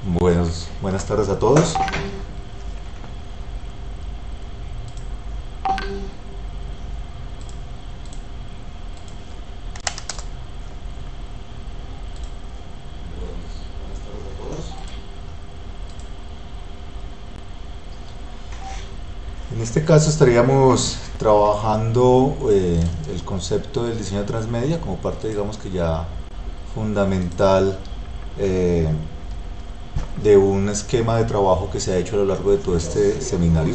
Buenas tardes a todos. En este caso estaríamos trabajando el concepto del diseño transmedia como parte, digamos que ya fundamental de un esquema de trabajo que se ha hecho a lo largo de todo este seminario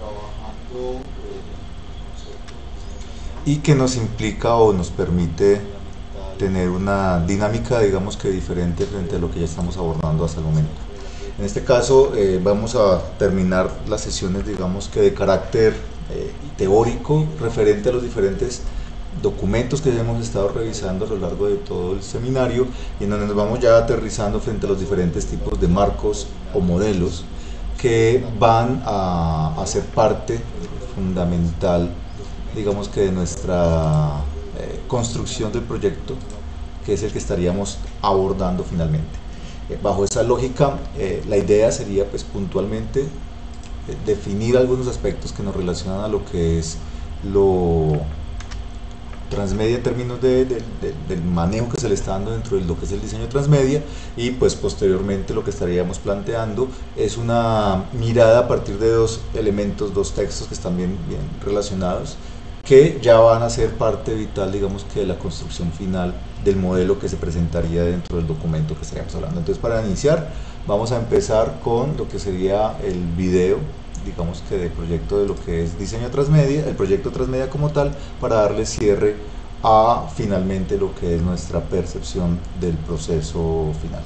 y que nos implica o nos permite tener una dinámica, digamos que diferente frente a lo que ya estamos abordando hasta el momento. En este caso vamos a terminar las sesiones, digamos que de carácter teórico, referente a los diferentes documentos que hemos estado revisando a lo largo de todo el seminario, y en donde nos vamos ya aterrizando frente a los diferentes tipos de marcos o modelos que van a ser parte fundamental, digamos que de nuestra construcción del proyecto, que es el que estaríamos abordando finalmente. Bajo esa lógica, la idea sería pues puntualmente definir algunos aspectos que nos relacionan a lo que es lo transmedia en términos del manejo que se le está dando dentro de lo que es el diseño transmedia, y pues posteriormente lo que estaríamos planteando es una mirada a partir de dos elementos, dos textos que están bien relacionados, que ya van a ser parte vital, digamos que de la construcción final del modelo que se presentaría dentro del documento que estaríamos hablando. Entonces, para iniciar vamos a empezar con lo que sería el video, digamos que de proyecto de lo que es diseño transmedia, el proyecto transmedia como tal, para darle cierre a finalmente lo que es nuestra percepción del proceso final.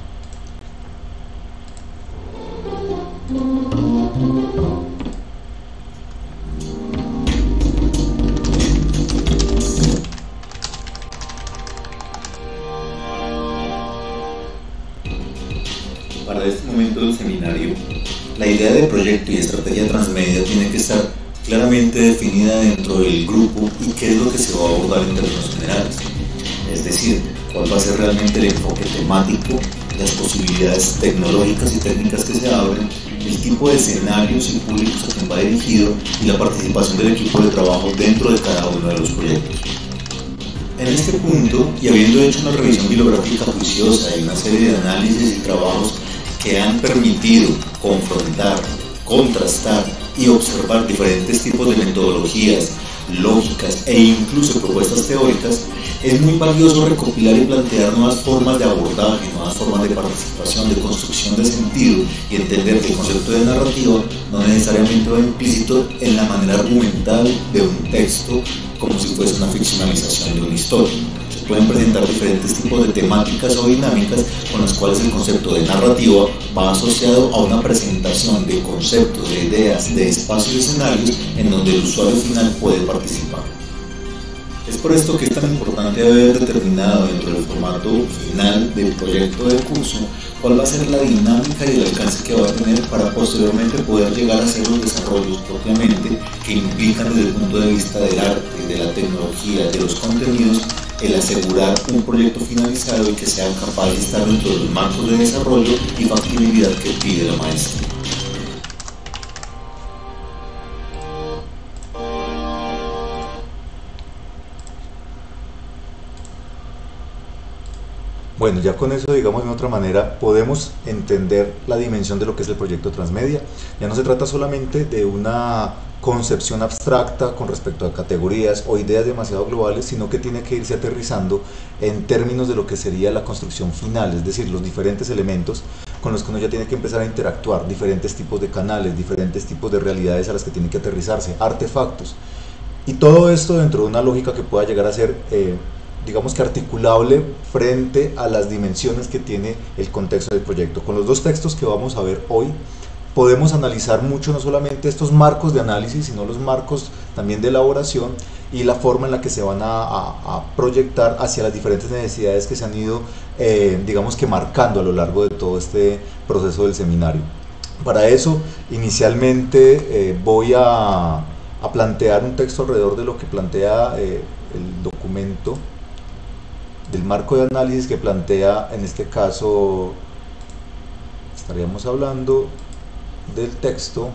Para este momento del seminario, la idea de proyecto y estrategia transmedia tiene que estar claramente definida dentro del grupo y qué es lo que se va a abordar en términos generales. Es decir, cuál va a ser realmente el enfoque temático, las posibilidades tecnológicas y técnicas que se abren, el tipo de escenarios y públicos a quien va dirigido y la participación del equipo de trabajo dentro de cada uno de los proyectos. En este punto, y habiendo hecho una revisión bibliográfica juiciosa y una serie de análisis y trabajos que han permitido confrontar, contrastar y observar diferentes tipos de metodologías, lógicas e incluso propuestas teóricas, es muy valioso recopilar y plantear nuevas formas de abordaje, nuevas formas de participación, de construcción de sentido, y entender que el concepto de narrativa no necesariamente va implícito en la manera argumental de un texto como si fuese una ficcionalización de una historia. Se pueden presentar diferentes tipos de temáticas o dinámicas con las cuales el concepto de narrativa va asociado a una presentación de conceptos, de ideas, de espacios y escenarios en donde el usuario final puede participar. Es por esto que es tan importante haber determinado dentro del formato final del proyecto de curso cuál va a ser la dinámica y el alcance que va a tener para posteriormente poder llegar a hacer los desarrollos propiamente que implican desde el punto de vista del arte, de la tecnología, de los contenidos, el asegurar un proyecto finalizado y que sea capaz de estar dentro de los marcos de desarrollo y factibilidad que pide la maestría. Bueno, ya con eso, digamos, de otra manera, podemos entender la dimensión de lo que es el proyecto transmedia. Ya no se trata solamente de una concepción abstracta con respecto a categorías o ideas demasiado globales, sino que tiene que irse aterrizando en términos de lo que sería la construcción final, es decir, los diferentes elementos con los que uno ya tiene que empezar a interactuar, diferentes tipos de canales, diferentes tipos de realidades a las que tienen que aterrizarse, artefactos. Y todo esto dentro de una lógica que pueda llegar a ser digamos que articulable frente a las dimensiones que tiene el contexto del proyecto. Con los dos textos que vamos a ver hoy podemos analizar mucho no solamente estos marcos de análisis, sino los marcos también de elaboración y la forma en la que se van a proyectar hacia las diferentes necesidades que se han ido digamos que marcando a lo largo de todo este proceso del seminario. Para eso inicialmente voy a plantear un texto alrededor de lo que plantea el documento del marco de análisis que plantea en este caso estaríamos hablando del texto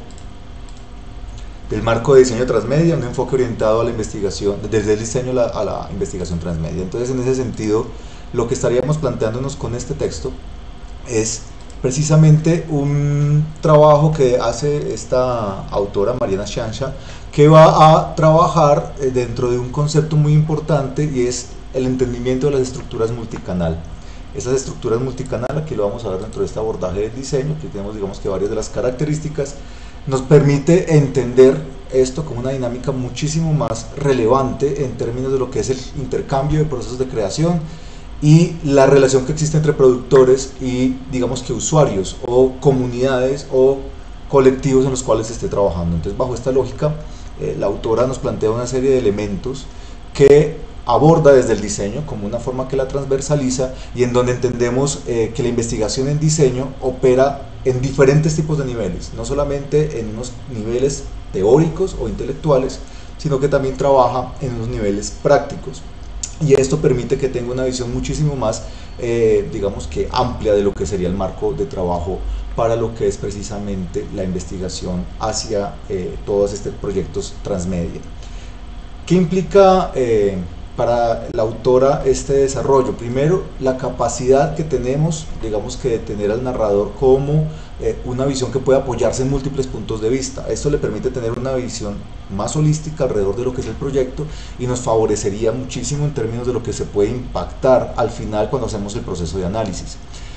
del marco de diseño transmedia, un enfoque orientado a la investigación, desde el diseño a la investigación transmedia. Entonces, en ese sentido, lo que estaríamos planteándonos con este texto es precisamente un trabajo que hace esta autora, Mariana Sciancia, que va a trabajar dentro de un concepto muy importante, y es el entendimiento de las estructuras multicanal. Esas estructuras multicanal, aquí lo vamos a ver dentro de este abordaje del diseño, que tenemos, digamos, que varias de las características, nos permite entender esto como una dinámica muchísimo más relevante en términos de lo que es el intercambio de procesos de creación y la relación que existe entre productores y, digamos, que usuarios o comunidades o colectivos en los cuales se esté trabajando. Entonces, bajo esta lógica, la autora nos plantea una serie de elementos que aborda desde el diseño como una forma que la transversaliza, y en donde entendemos que la investigación en diseño opera en diferentes tipos de niveles, no solamente en unos niveles teóricos o intelectuales, sino que también trabaja en unos niveles prácticos, y esto permite que tenga una visión muchísimo más digamos que amplia de lo que sería el marco de trabajo para lo que es precisamente la investigación hacia todos estos proyectos transmedia. ¿Qué implica para la autora este desarrollo? Primero, la capacidad que tenemos, digamos, que de tener al narrador como una visión que puede apoyarse en múltiples puntos de vista. Esto le permite tener una visión más holística alrededor de lo que es el proyecto, y nos favorecería muchísimo en términos de lo que se puede impactar al final cuando hacemos el proceso de análisis.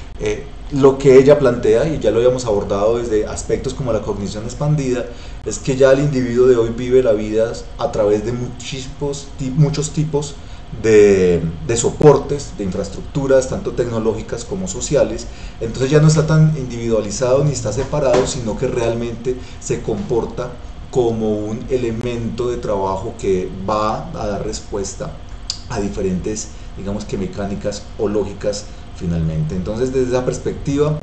Lo que ella plantea, y ya lo habíamos abordado desde aspectos como la cognición expandida, es que ya el individuo de hoy vive la vida a través de muchos tipos de soportes, de infraestructuras, tanto tecnológicas como sociales. Entonces ya no está tan individualizado ni está separado, sino que realmente se comporta como un elemento de trabajo que va a dar respuesta a diferentes, digamos, que mecánicas o lógicas finalmente. Entonces, desde esa perspectiva,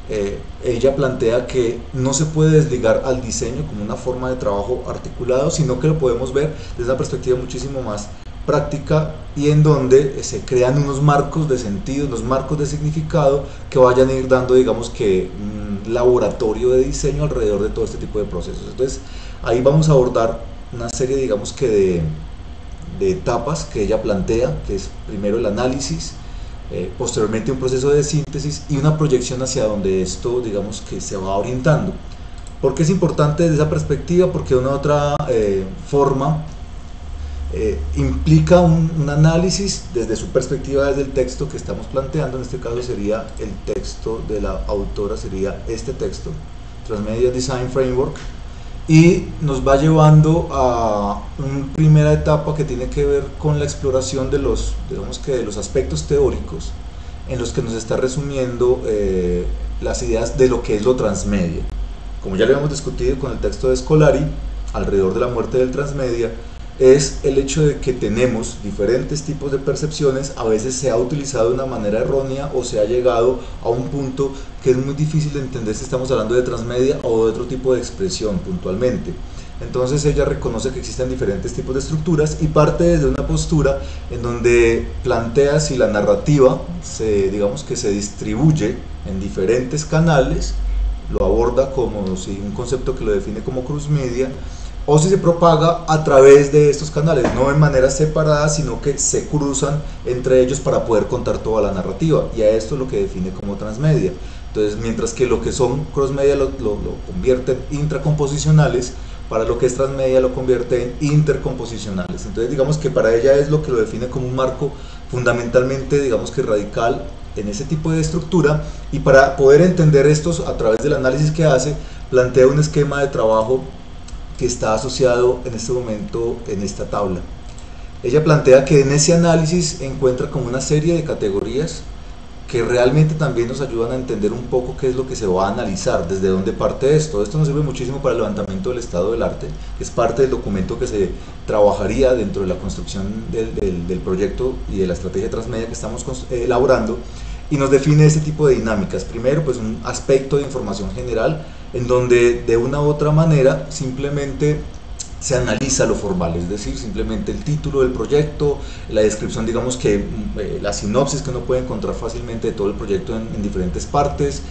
ella plantea que no se puede desligar al diseño como una forma de trabajo articulado, sino que lo podemos ver desde una perspectiva muchísimo más práctica, y en donde se crean unos marcos de sentido, unos marcos de significado que vayan a ir dando, digamos, que un laboratorio de diseño alrededor de todo este tipo de procesos. Entonces, ahí vamos a abordar una serie, digamos, que de etapas que ella plantea, que es primero el análisis, posteriormente un proceso de síntesis y una proyección hacia donde esto, digamos, que se va orientando. ¿Por qué es importante desde esa perspectiva? Porque de una u otra forma implica un análisis desde su perspectiva, desde el texto que estamos planteando. En este caso sería el texto de la autora, sería este texto, Transmedia Design Framework, y nos va llevando a una primera etapa que tiene que ver con la exploración de los, digamos, que de los aspectos teóricos en los que nos está resumiendo las ideas de lo que es lo transmedia. Como ya lo habíamos discutido con el texto de Scolari, alrededor de la muerte del transmedia, es el hecho de que tenemos diferentes tipos de percepciones. A veces se ha utilizado de una manera errónea o se ha llegado a un punto que es muy difícil de entender si estamos hablando de transmedia o de otro tipo de expresión puntualmente. Entonces ella reconoce que existen diferentes tipos de estructuras y parte desde una postura en donde plantea si la narrativa digamos que se distribuye en diferentes canales, lo aborda como si un concepto que lo define como cruz media, o si se propaga a través de estos canales, no en manera separada, sino que se cruzan entre ellos para poder contar toda la narrativa, y a esto es lo que define como transmedia. Entonces, mientras que lo que son crossmedia lo convierte en intracomposicionales, para lo que es transmedia lo convierte en intercomposicionales. Entonces, digamos que para ella es lo que lo define como un marco fundamentalmente, digamos que radical en ese tipo de estructura, y para poder entender estos a través del análisis que hace, plantea un esquema de trabajo que está asociado en este momento en esta tabla. Ella plantea que en ese análisis encuentra como una serie de categorías que realmente también nos ayudan a entender un poco qué es lo que se va a analizar, desde dónde parte esto. Esto nos sirve muchísimo para el levantamiento del estado del arte, que es parte del documento que se trabajaría dentro de la construcción del proyecto y de la estrategia transmedia que estamos elaborando, y nos define este tipo de dinámicas. Primero, pues un aspecto de información general, en donde de una u otra manera simplemente se analiza lo formal, es decir, simplemente el título del proyecto, la descripción, digamos que la sinopsis que uno puede encontrar fácilmente de todo el proyecto en diferentes partes,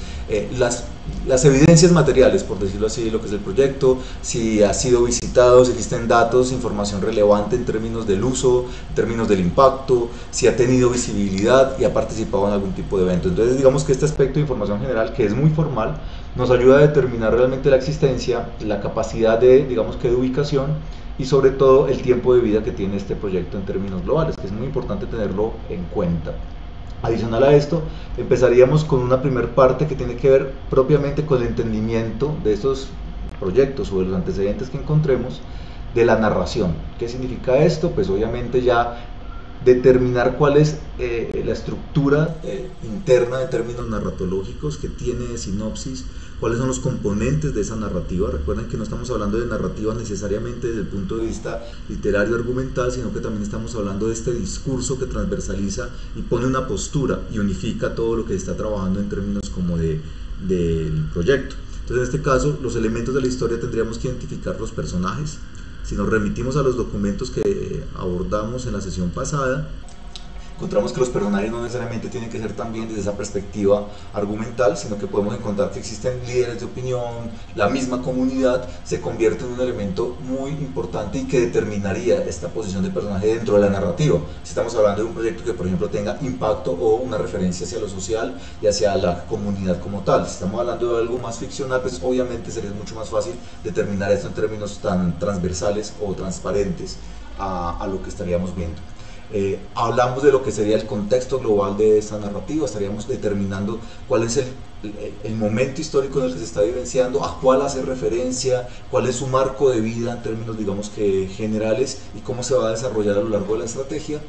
las evidencias materiales, por decirlo así, de lo que es el proyecto, si ha sido visitado, si existen datos, información relevante en términos del uso, en términos del impacto, si ha tenido visibilidad y ha participado en algún tipo de evento. Entonces, digamos que este aspecto de información general, que es muy formal, nos ayuda a determinar realmente la existencia, la capacidad de, digamos que de ubicación y sobre todo el tiempo de vida que tiene este proyecto en términos globales, que es muy importante tenerlo en cuenta. Adicional a esto, empezaríamos con una primera parte que tiene que ver propiamente con el entendimiento de estos proyectos o de los antecedentes que encontremos de la narración. ¿Qué significa esto? Pues obviamente ya determinar cuál es la estructura interna de términos narratológicos que tiene de sinopsis, cuáles son los componentes de esa narrativa. Recuerden que no estamos hablando de narrativa necesariamente desde el punto de vista literario argumental, sino que también estamos hablando de este discurso que transversaliza y pone una postura y unifica todo lo que está trabajando en términos como del proyecto. Entonces, en este caso, los elementos de la historia tendríamos que identificar los personajes. Si nos remitimos a los documentos que abordamos en la sesión pasada, encontramos que los personajes no necesariamente tienen que ser también desde esa perspectiva argumental, sino que podemos encontrar que existen líderes de opinión, la misma comunidad se convierte en un elemento muy importante y que determinaría esta posición de personaje dentro de la narrativa. Si estamos hablando de un proyecto que, por ejemplo, tenga impacto o una referencia hacia lo social y hacia la comunidad como tal. Si estamos hablando de algo más ficcional, pues obviamente sería mucho más fácil determinar esto en términos tan transversales o transparentes a lo que estaríamos viendo. Hablamos de lo que sería el contexto global de esta narrativa, estaríamos determinando cuál es el momento histórico en el que se está vivenciando, a cuál hace referencia, cuál es su marco de vida en términos, digamos que generales, y cómo se va a desarrollar a lo largo de la estrategia,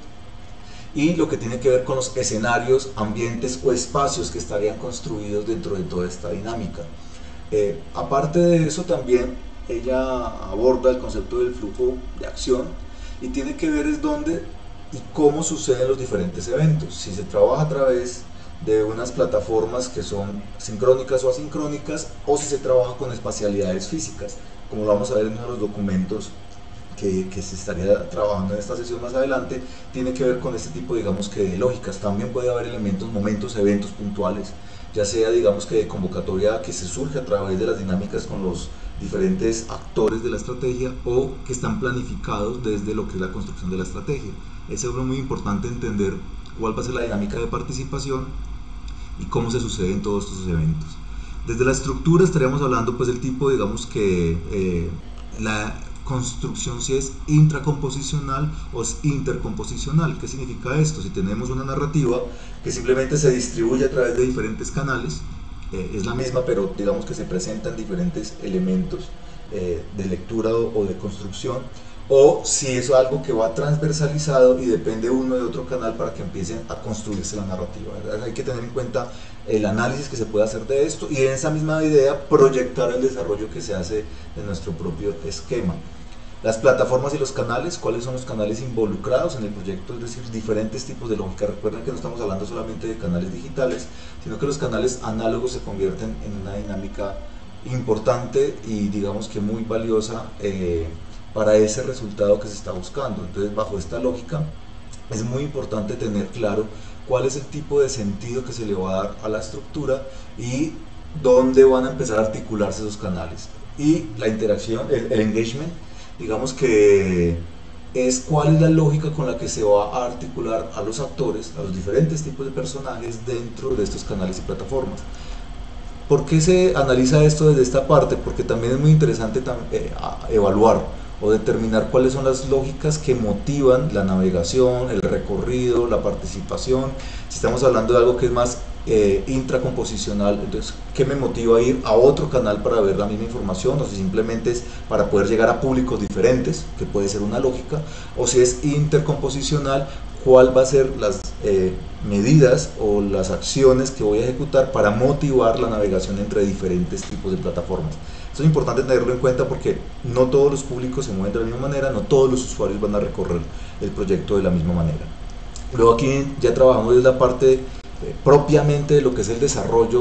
y lo que tiene que ver con los escenarios, ambientes o espacios que estarían construidos dentro de toda esta dinámica. Aparte de eso, también ella aborda el concepto del flujo de acción y tiene que ver es dónde y cómo suceden los diferentes eventos. Si se trabaja a través de unas plataformas que son sincrónicas o asincrónicas, o si se trabaja con espacialidades físicas, como lo vamos a ver en uno de los documentos que se estaría trabajando en esta sesión más adelante, tiene que ver con este tipo, digamos que de lógicas. También puede haber elementos, momentos, eventos puntuales, ya sea, digamos que de convocatoria que se surge a través de las dinámicas con los diferentes actores de la estrategia, o que están planificados desde lo que es la construcción de la estrategia. Es muy importante entender cuál va a ser la dinámica de participación y cómo se suceden todos estos eventos. Desde la estructura estaríamos hablando pues del tipo, digamos que la construcción, si es intracomposicional o es intercomposicional. ¿Qué significa esto? Si tenemos una narrativa que simplemente se distribuye a través de diferentes canales, es la misma, pero digamos que se presentan diferentes elementos de lectura o de construcción, o si es algo que va transversalizado y depende uno de otro canal para que empiecen a construirse la narrativa, ¿verdad? Hay que tener en cuenta el análisis que se puede hacer de esto y en esa misma idea proyectar el desarrollo que se hace de nuestro propio esquema. Las plataformas y los canales, ¿cuáles son los canales involucrados en el proyecto? Es decir, diferentes tipos de lógica. Recuerden que no estamos hablando solamente de canales digitales, sino que los canales análogos se convierten en una dinámica importante y digamos que muy valiosa para ese resultado que se está buscando. Entonces, bajo esta lógica, es muy importante tener claro cuál es el tipo de sentido que se le va a dar a la estructura y dónde van a empezar a articularse esos canales. Y la interacción, el engagement, digamos que es cuál es la lógica con la que se va a articular a los actores, a los diferentes tipos de personajes dentro de estos canales y plataformas. ¿Por qué se analiza esto desde esta parte? Porque también es muy interesante evaluar o determinar cuáles son las lógicas que motivan la navegación, el recorrido, la participación. Si estamos hablando de algo que es más intracomposicional, entonces, ¿qué me motiva a ir a otro canal para ver la misma información? O si simplemente es para poder llegar a públicos diferentes, que puede ser una lógica, o si es intercomposicional, ¿cuál va a ser las medidas o las acciones que voy a ejecutar para motivar la navegación entre diferentes tipos de plataformas? Esto es importante tenerlo en cuenta porque no todos los públicos se mueven de la misma manera, no todos los usuarios van a recorrer el proyecto de la misma manera. Luego aquí ya trabajamos desde la parte propiamente de lo que es el desarrollo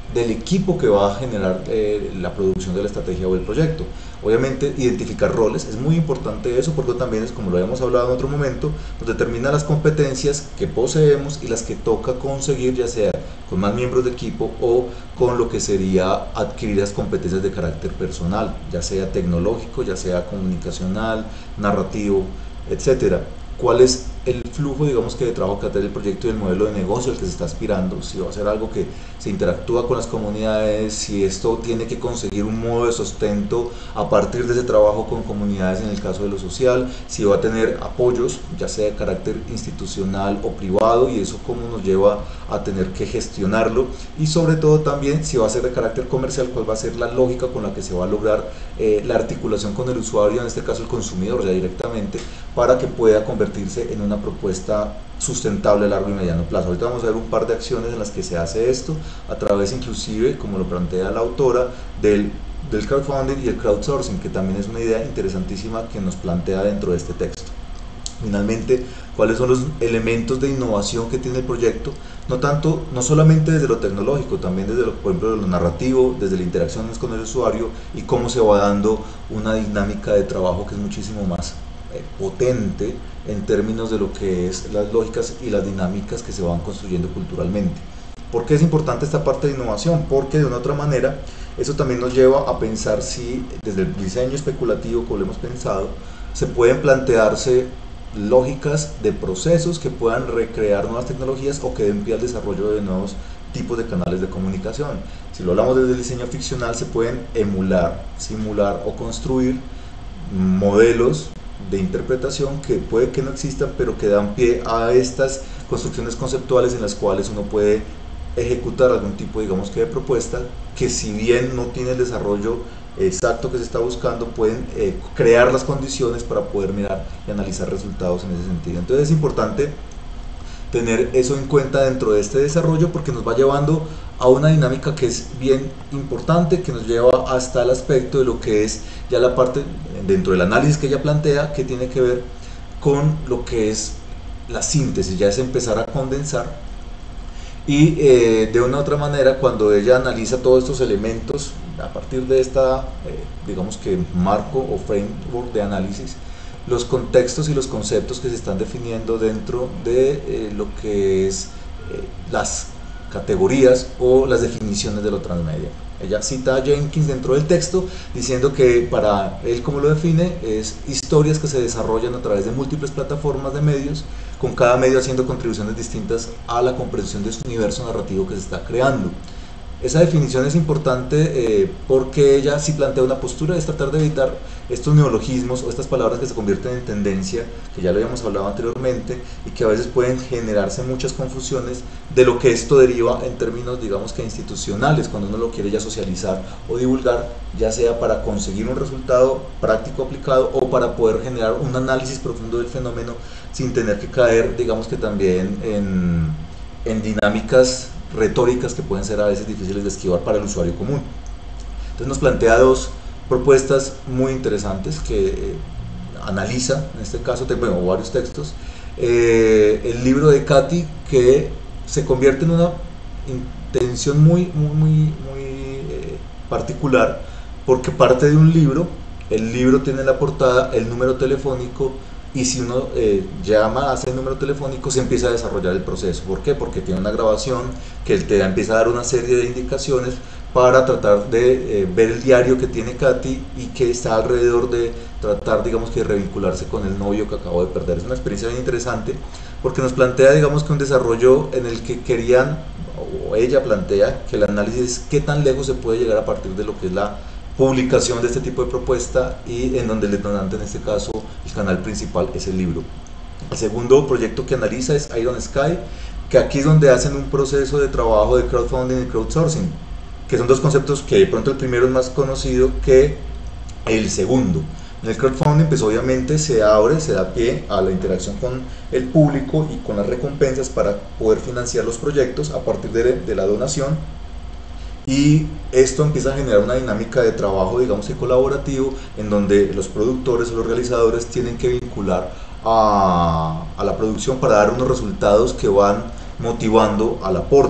del equipo que va a generar la producción de la estrategia o el proyecto. Obviamente identificar roles, es muy importante eso, porque también es, como lo habíamos hablado en otro momento, nos determina las competencias que poseemos y las que toca conseguir, ya sea con más miembros de equipo o con lo que sería adquirir las competencias de carácter personal, ya sea tecnológico, ya sea comunicacional, narrativo, etcétera. ¿Cuál es el flujo, digamos, que de trabajo que va a tener el proyecto y el modelo de negocio al que se está aspirando? Si va a ser algo que se interactúa con las comunidades, si esto tiene que conseguir un modo de sustento a partir de ese trabajo con comunidades en el caso de lo social, si va a tener apoyos, ya sea de carácter institucional o privado, y eso cómo nos lleva a tener que gestionarlo, y sobre todo también si va a ser de carácter comercial, cuál va a ser la lógica con la que se va a lograr la articulación con el usuario, en este caso el consumidor ya directamente, para que pueda convertirse en una propuesta sustentable a largo y mediano plazo. Ahorita vamos a ver un par de acciones en las que se hace esto, a través inclusive, como lo plantea la autora, del crowdfunding y el crowdsourcing, que también es una idea interesantísima que nos plantea dentro de este texto. Finalmente, cuáles son los elementos de innovación que tiene el proyecto, no solamente desde lo tecnológico, también desde por ejemplo, lo narrativo, desde las interacciones con el usuario, y cómo se va dando una dinámica de trabajo que es muchísimo más potente en términos de lo que es las lógicas y las dinámicas que se van construyendo culturalmente. ¿Por qué es importante esta parte de innovación? Porque de una u otra manera eso también nos lleva a pensar si desde el diseño especulativo, como lo hemos pensado, se pueden plantearse lógicas de procesos que puedan recrear nuevas tecnologías o que den pie al desarrollo de nuevos tipos de canales de comunicación. Si lo hablamos desde el diseño ficcional, se pueden emular, simular o construir modelos de interpretación que puede que no existan, pero que dan pie a estas construcciones conceptuales en las cuales uno puede ejecutar algún tipo, digamos, que de propuesta, que si bien no tiene el desarrollo exacto que se está buscando, pueden crear las condiciones para poder mirar y analizar resultados en ese sentido. Entonces es importante tener eso en cuenta dentro de este desarrollo, porque nos va llevando a una dinámica que es bien importante, que nos lleva hasta el aspecto de lo que es ya la parte dentro del análisis que ella plantea, que tiene que ver con lo que es la síntesis, ya es empezar a condensar, y de una u otra manera, cuando ella analiza todos estos elementos a partir de esta digamos que marco o framework de análisis, los contextos y los conceptos que se están definiendo dentro de lo que es las categorías o las definiciones de lo transmedia. Ella cita a Jenkins dentro del texto diciendo que para él, como lo define, es historias que se desarrollan a través de múltiples plataformas de medios, con cada medio haciendo contribuciones distintas a la comprensión de su universo narrativo que se está creando. Esa definición es importante porque ella sí plantea una postura, es tratar de evitar estos neologismos o estas palabras que se convierten en tendencia, que ya lo habíamos hablado anteriormente, y que a veces pueden generarse muchas confusiones de lo que esto deriva en términos, digamos, que institucionales, cuando uno lo quiere ya socializar o divulgar, ya sea para conseguir un resultado práctico aplicado o para poder generar un análisis profundo del fenómeno sin tener que caer, digamos, que también en dinámicas retóricas que pueden ser a veces difíciles de esquivar para el usuario común. Entonces nos plantea dos propuestas muy interesantes que analiza, en este caso, bueno, varios textos. El libro de Katy, que se convierte en una intención muy particular, porque parte de un libro, el libro tiene en la portada el número telefónico, y si uno llama a ese número telefónico se empieza a desarrollar el proceso. ¿Por qué? Porque tiene una grabación que te empieza a dar una serie de indicaciones para tratar de ver el diario que tiene Katy y que está alrededor de tratar, digamos, que de revincularse con el novio que acabó de perder. Es una experiencia bien interesante porque nos plantea, digamos, que un desarrollo en el que querían, o ella plantea, que el análisis es qué tan lejos se puede llegar a partir de lo que es la publicación de este tipo de propuesta, y en donde el detonante, en este caso el canal principal, es el libro. El segundo proyecto que analiza es Iron Sky, que aquí es donde hacen un proceso de trabajo de crowdfunding y crowdsourcing, que son dos conceptos que de pronto el primero es más conocido que el segundo. En el crowdfunding, pues obviamente se da pie a la interacción con el público y con las recompensas para poder financiar los proyectos a partir de la donación. Y esto empieza a generar una dinámica de trabajo, digamos, que colaborativo, en donde los productores o los realizadores tienen que vincular a la producción para dar unos resultados que van motivando al aporte.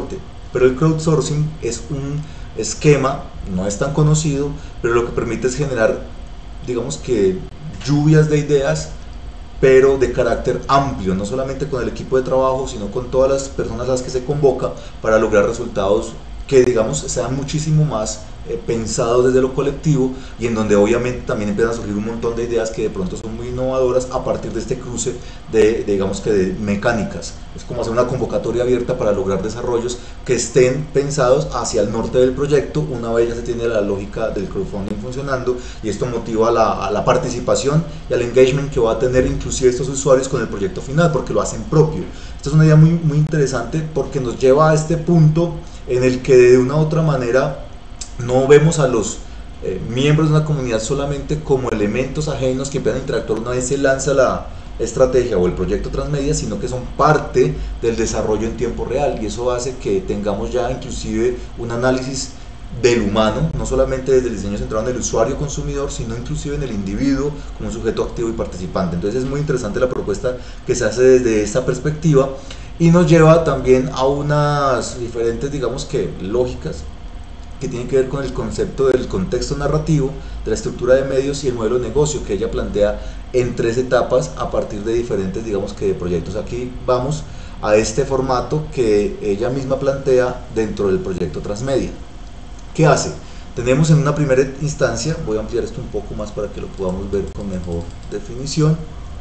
Pero el crowdsourcing es un esquema, no es tan conocido, pero lo que permite es generar, digamos que, lluvias de ideas, pero de carácter amplio, no solamente con el equipo de trabajo, sino con todas las personas a las que se convoca para lograr resultados que, digamos, sean muchísimo más pensados desde lo colectivo, y en donde obviamente también empiezan a surgir un montón de ideas que de pronto son muy innovadoras a partir de este cruce digamos que de mecánicas. Es como hacer una convocatoria abierta para lograr desarrollos que estén pensados hacia el norte del proyecto, una vez ya se tiene la lógica del crowdfunding funcionando, y esto motiva a la participación y al engagement que va a tener inclusive estos usuarios con el proyecto final, porque lo hacen propio. Esto es una idea muy, muy interesante porque nos lleva a este punto en el que de una u otra manera no vemos a los miembros de una comunidad solamente como elementos ajenos que empiezan a interactuar una vez se lanza la estrategia o el proyecto transmedia, sino que son parte del desarrollo en tiempo real, y eso hace que tengamos ya inclusive un análisis del humano, no solamente desde el diseño centrado en el usuario consumidor, sino inclusive en el individuo como un sujeto activo y participante. Entonces es muy interesante la propuesta que se hace desde esta perspectiva, y nos lleva también a unas diferentes, digamos que, lógicas que tienen que ver con el concepto del contexto narrativo, de la estructura de medios y el modelo de negocio que ella plantea en 3 etapas a partir de diferentes, digamos que, proyectos. Aquí vamos a este formato que ella misma plantea dentro del proyecto Transmedia. ¿Qué hace? Tenemos en una primera instancia, voy a ampliar esto un poco más para que lo podamos ver con mejor definición.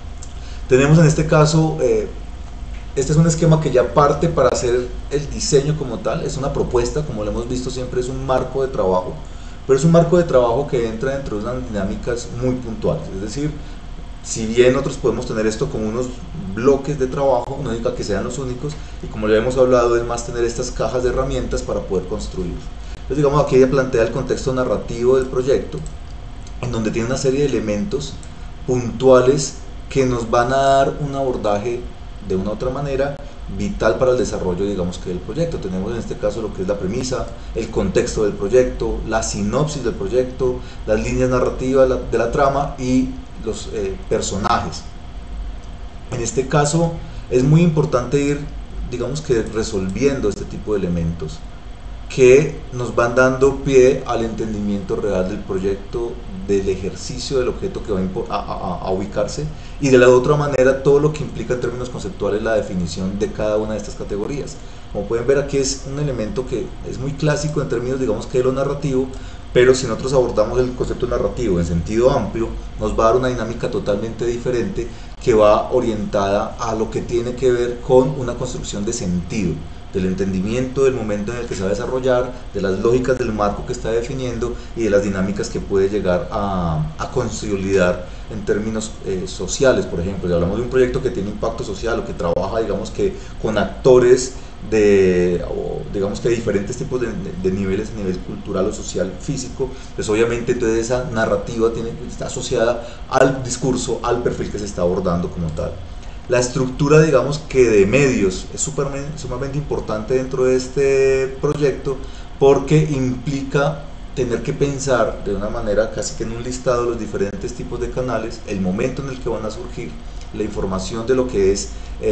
Tenemos en este caso, este es un esquema que ya parte para hacer el diseño como tal, es una propuesta, como lo hemos visto siempre, es un marco de trabajo, pero es un marco de trabajo que entra dentro de unas dinámicas muy puntuales. Es decir, si bien nosotros podemos tener esto como unos bloques de trabajo, no significa que sean los únicos, y como ya hemos hablado, es más tener estas cajas de herramientas para poder construir. Entonces, digamos, aquí ella plantea el contexto narrativo del proyecto, en donde tiene una serie de elementos puntuales que nos van a dar un abordaje de una u otra manera vital para el desarrollo, digamos que, del proyecto. Tenemos en este caso lo que es la premisa, el contexto del proyecto, la sinopsis del proyecto, las líneas narrativas de la trama y los personajes. En este caso es muy importante ir, digamos que, resolviendo este tipo de elementos que nos van dando pie al entendimiento real del proyecto, del ejercicio del objeto que va a ubicarse, y de la otra manera todo lo que implica en términos conceptuales la definición de cada una de estas categorías. Como pueden ver, aquí es un elemento que es muy clásico en términos, digamos que, de lo narrativo, pero si nosotros abordamos el concepto narrativo en sentido amplio, nos va a dar una dinámica totalmente diferente que va orientada a lo que tiene que ver con una construcción de sentido, del entendimiento del momento en el que se va a desarrollar, de las lógicas del marco que está definiendo y de las dinámicas que puede llegar a consolidar en términos sociales. Por ejemplo, si hablamos de un proyecto que tiene impacto social o que trabaja, digamos que, con actores digamos que, diferentes tipos de niveles, a nivel cultural o social, físico, pues obviamente entonces esa narrativa está asociada al discurso, al perfil que se está abordando como tal. La estructura, digamos que, de medios es sumamente importante dentro de este proyecto, porque implica tener que pensar de una manera casi que en un listado de los diferentes tipos de canales, el momento en el que van a surgir, la información de lo que es,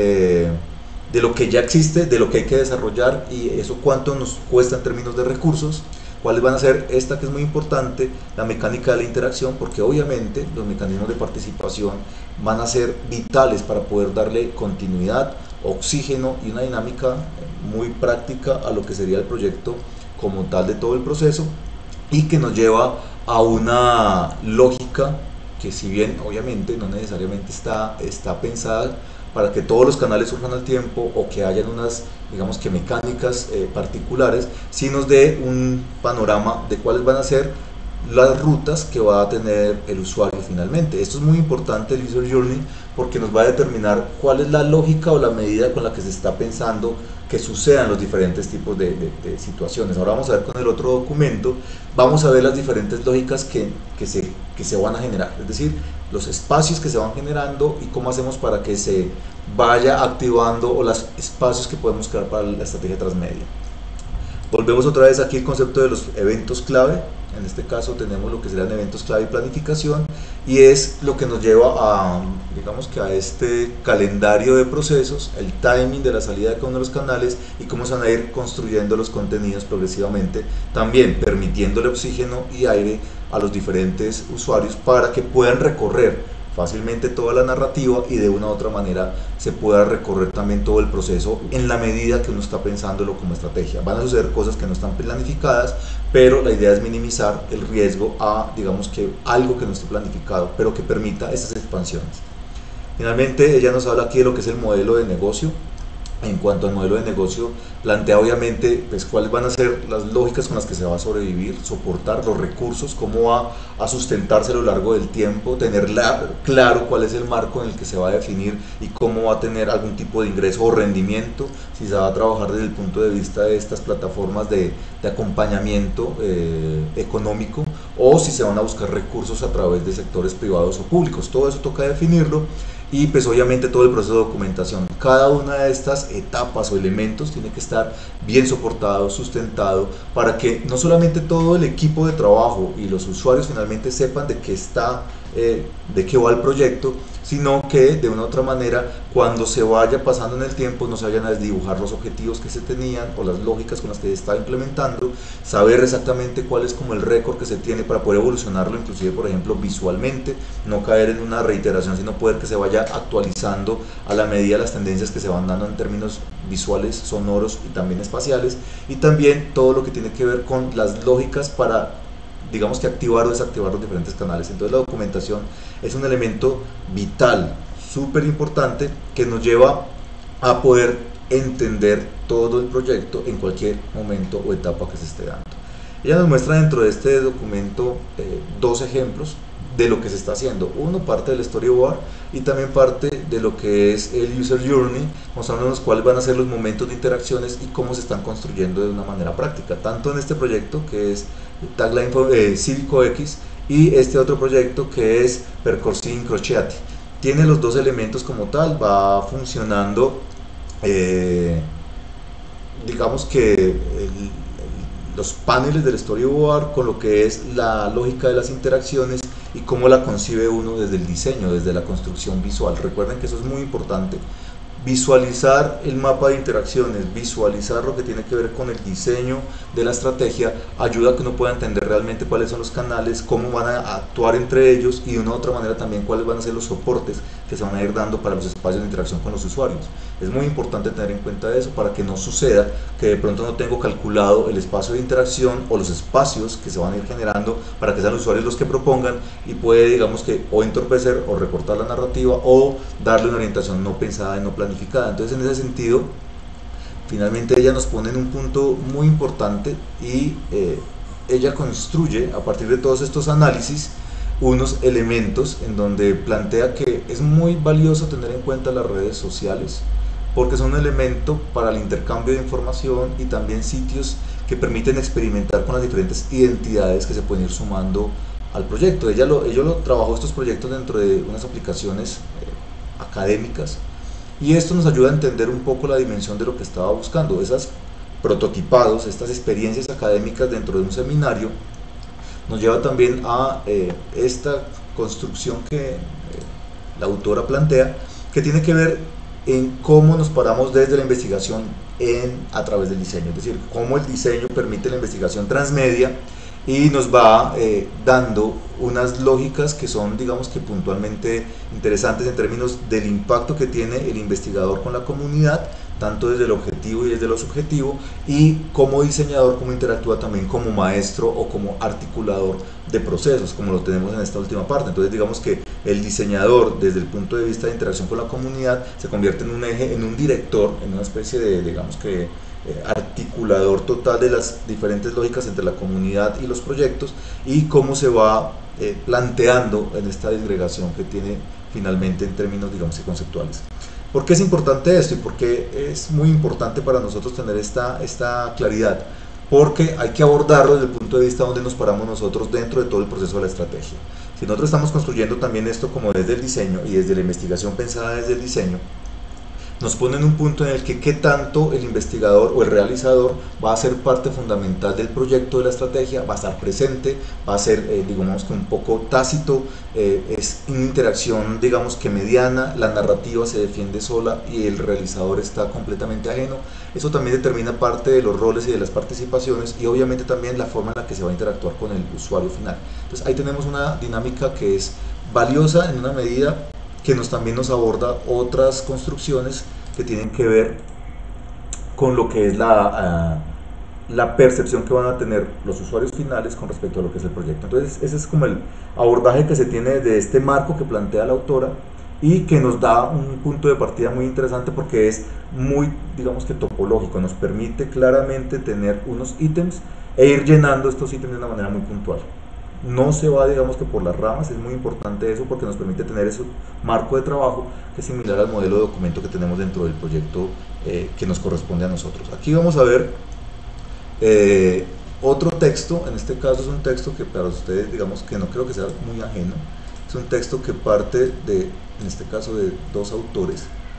de lo que ya existe, de lo que hay que desarrollar, y eso cuánto nos cuesta en términos de recursos, cuáles van a ser, esta que es muy importante, la mecánica de la interacción, porque obviamente los mecanismos de participación van a ser vitales para poder darle continuidad, oxígeno y una dinámica muy práctica a lo que sería el proyecto como tal de todo el proceso, y que nos lleva a una lógica que, si bien obviamente no necesariamente está pensada para que todos los canales surjan al tiempo o que hayan unas, digamos que, mecánicas particulares, sí nos dé un panorama de cuáles van a ser las rutas que va a tener el usuario finalmente. Esto es muy importante, el User Journey, porque nos va a determinar cuál es la lógica o la medida con la que se está pensando que sucedan los diferentes tipos de situaciones. Ahora vamos a ver con el otro documento, vamos a ver las diferentes lógicas que se van a generar, es decir, los espacios que se van generando y cómo hacemos para que se vaya activando, o los espacios que podemos crear para la estrategia transmedia. Volvemos otra vez aquí al concepto de los eventos clave. En este caso tenemos lo que serían eventos clave y planificación, y es lo que nos lleva a, digamos que a este calendario de procesos, el timing de la salida de cada uno de los canales y cómo se van a ir construyendo los contenidos progresivamente, también permitiéndole oxígeno y aire a los diferentes usuarios para que puedan recorrer fácilmente toda la narrativa y de una u otra manera se pueda recorrer también todo el proceso en la medida que uno está pensándolo como estrategia. Van a suceder cosas que no están planificadas, pero la idea es minimizar el riesgo a, digamos que algo que no esté planificado, pero que permita esas expansiones. Finalmente, ella nos habla aquí de lo que es el modelo de negocio. En cuanto al modelo de negocio, plantea obviamente pues, cuáles van a ser las lógicas con las que se va a sobrevivir, soportar los recursos, cómo va a sustentarse a lo largo del tiempo, tener claro cuál es el marco en el que se va a definir y cómo va a tener algún tipo de ingreso o rendimiento, si se va a trabajar desde el punto de vista de estas plataformas de acompañamiento económico, o si se van a buscar recursos a través de sectores privados o públicos. Todo eso toca definirlo. Y pues obviamente todo el proceso de documentación, cada una de estas etapas o elementos tiene que estar bien soportado, sustentado, para que no solamente todo el equipo de trabajo y los usuarios finalmente sepan de qué va el proyecto, sino que de una u otra manera cuando se vaya pasando en el tiempo no se vayan a desdibujar los objetivos que se tenían o las lógicas con las que se está implementando, saber exactamente cuál es como el récord que se tiene para poder evolucionarlo, inclusive por ejemplo visualmente, no caer en una reiteración, sino poder que se vaya actualizando a la medida de las tendencias que se van dando en términos visuales, sonoros y también espaciales, y también todo lo que tiene que ver con las lógicas para, digamos que activar o desactivar los diferentes canales. Entonces la documentación es un elemento vital, súper importante, que nos lleva a poder entender todo el proyecto en cualquier momento o etapa que se esté dando. Ella nos muestra dentro de este documento dos ejemplos de lo que se está haciendo. Uno, parte del storyboard, y también parte de lo que es el user journey, mostrándonos cuáles van a ser los momentos de interacciones y cómo se están construyendo de una manera práctica, tanto en este proyecto que es Tagline Cívico X y este otro proyecto que es Percorsi Incrociati. Tiene los dos elementos como tal, va funcionando, digamos que los paneles del storyboard con lo que es la lógica de las interacciones y cómo la concibe uno desde el diseño, desde la construcción visual. Recuerden que eso es muy importante. Visualizar el mapa de interacciones, visualizar lo que tiene que ver con el diseño de la estrategia, ayuda a que uno pueda entender realmente cuáles son los canales, cómo van a actuar entre ellos y de una u otra manera también cuáles van a ser los soportes que se van a ir dando para los espacios de interacción con los usuarios. Es muy importante tener en cuenta eso para que no suceda que de pronto no tengo calculado el espacio de interacción o los espacios que se van a ir generando para que sean los usuarios los que propongan, y puede, digamos que, o entorpecer o recortar la narrativa o darle una orientación no pensada y no planificada. Entonces en ese sentido finalmente ella nos pone en un punto muy importante y ella construye a partir de todos estos análisis unos elementos en donde plantea que es muy valioso tener en cuenta las redes sociales porque son un elemento para el intercambio de información y también sitios que permiten experimentar con las diferentes identidades que se pueden ir sumando al proyecto. Ella lo trabajó estos proyectos dentro de unas aplicaciones académicas, y esto nos ayuda a entender un poco la dimensión de lo que estaba buscando. Esos prototipados, estas experiencias académicas dentro de un seminario nos lleva también a esta construcción que la autora plantea, que tiene que ver en cómo nos paramos desde la investigación a través del diseño, es decir, cómo el diseño permite la investigación transmedia y nos va dando unas lógicas que son, digamos que puntualmente interesantes en términos del impacto que tiene el investigador con la comunidad, tanto desde el objetivo y desde lo subjetivo, y como diseñador cómo interactúa también como maestro o como articulador de procesos, como lo tenemos en esta última parte. Entonces digamos que el diseñador desde el punto de vista de interacción con la comunidad se convierte en un eje, en un director, en una especie de, digamos que articulador total de las diferentes lógicas entre la comunidad y los proyectos, y cómo se va planteando en esta disgregación que tiene finalmente en términos, digamos, conceptuales. ¿Por qué es importante esto y por qué es muy importante para nosotros tener esta claridad? Porque hay que abordarlo desde el punto de vista donde nos paramos nosotros dentro de todo el proceso de la estrategia. Si nosotros estamos construyendo también esto como desde el diseño y desde la investigación pensada desde el diseño, nos pone en un punto en el que qué tanto el investigador o el realizador va a ser parte fundamental del proyecto, de la estrategia, va a estar presente, va a ser, digamos que un poco tácito, es una interacción, digamos que mediana, la narrativa se defiende sola y el realizador está completamente ajeno. Eso también determina parte de los roles y de las participaciones y obviamente también la forma en la que se va a interactuar con el usuario final. Entonces ahí tenemos una dinámica que es valiosa en una medida que también nos aborda otras construcciones que tienen que ver con lo que es la percepción que van a tener los usuarios finales con respecto a lo que es el proyecto. Entonces ese es como el abordaje que se tiene de este marco que plantea la autora y que nos da un punto de partida muy interesante porque es muy, digamos que topológico, nos permite claramente tener unos ítems e ir llenando estos ítems de una manera muy puntual. No se va, digamos que por las ramas, es muy importante eso porque nos permite tener ese marco de trabajo que es similar al modelo de documento que tenemos dentro del proyecto que nos corresponde a nosotros. Aquí vamos a ver otro texto, en este caso es un texto que para ustedes, digamos que no creo que sea muy ajeno, es un texto que parte de, en este caso, de dos autores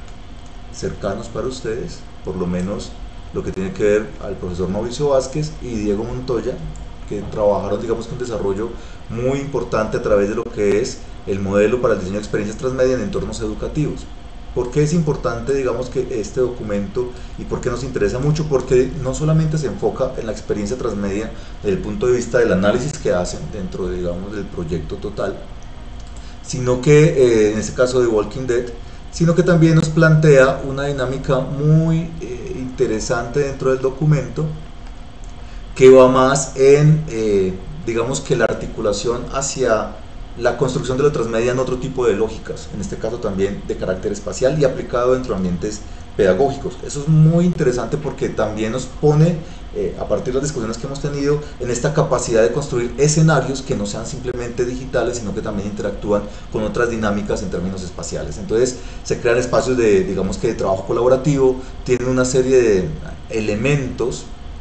cercanos para ustedes, por lo menos lo que tiene que ver al profesor Mauricio Vázquez y Diego Montoya, que trabajaron, digamos, con un desarrollo muy importante a través de lo que es el modelo para el diseño de experiencias transmedia en entornos educativos. ¿Por qué es importante, digamos, que este documento y por qué nos interesa mucho? Porque no solamente se enfoca en la experiencia transmedia desde el punto de vista del análisis que hacen dentro, digamos, del proyecto total, sino que, en este caso de Walking Dead, sino que también nos plantea una dinámica muy interesante dentro del documento, que va más en, digamos que la articulación hacia la construcción de la transmedia en otro tipo de lógicas, en este caso también de carácter espacial y aplicado dentro de ambientes pedagógicos. Eso es muy interesante porque también nos pone, a partir de las discusiones que hemos tenido, en esta capacidad de construir escenarios que no sean simplemente digitales, sino que también interactúan con otras dinámicas en términos espaciales. Entonces se crean espacios de, digamos que de trabajo colaborativo, tienen una serie de elementos